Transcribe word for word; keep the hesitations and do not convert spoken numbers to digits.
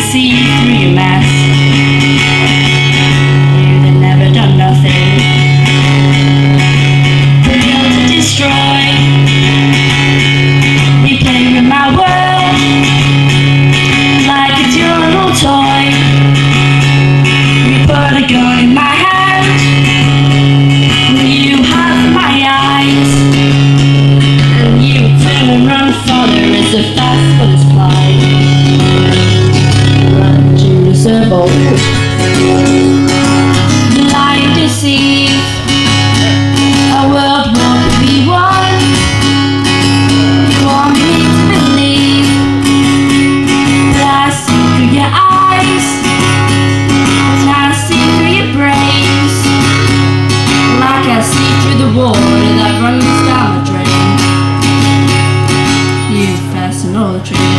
see through your mess. You'd have never done nothing. The will to destroy. You play with my world like it's your little toy. You put a gun in my hand. You have my eyes. And you turn and run for there is a fast but it's plied. Run to the circle. You lie and deceive. A world won't be won. You want me to believe that I see through your eyes, and I see through your brains, like I see through the water that runs down the drain. You fasten all the trains.